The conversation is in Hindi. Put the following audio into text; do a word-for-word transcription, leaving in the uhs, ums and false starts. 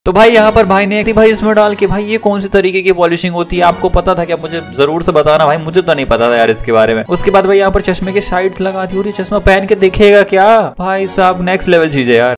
तो भाई यहाँ पर भाई ने भाई इसमें डाल के भाई ये कौन सी तरीके की पॉलिशिंग होती है, आपको पता था क्या? मुझे जरूर से बताना भाई, मुझे तो नहीं पता था यार इसके बारे में। उसके बाद भाई यहाँ पर चश्मे के साइड्स लगा दी और ये चश्मा पहन के दिखेगा क्या? भाई साहब नेक्स्ट लेवल चीज है यार।